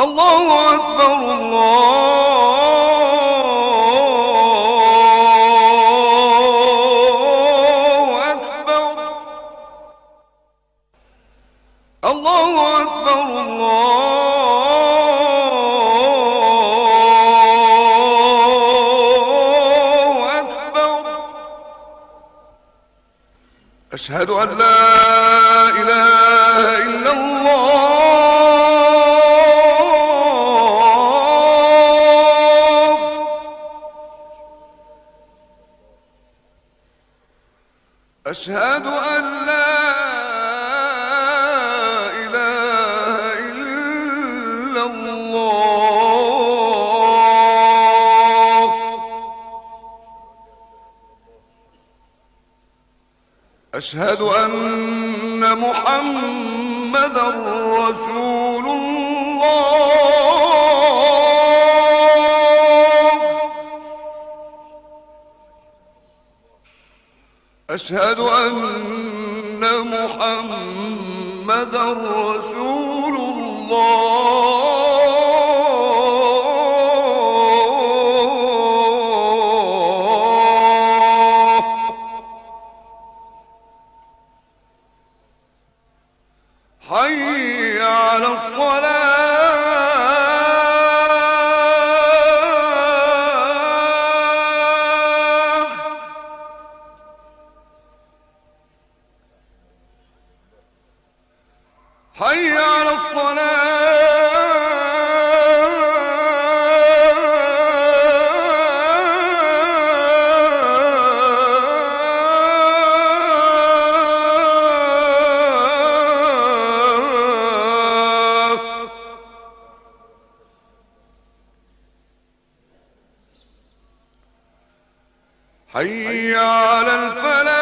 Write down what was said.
الله أكبر الله أكبر الله أكبر الله أكبر. أشهد أن لا إله إلا الله. أشهد أن لا إله إلا الله. أشهد أن محمدًا رسول الله. أشهد أن محمدًا رسول الله. حي على الصلاة. حي على الصلاة. حي على الفلاح.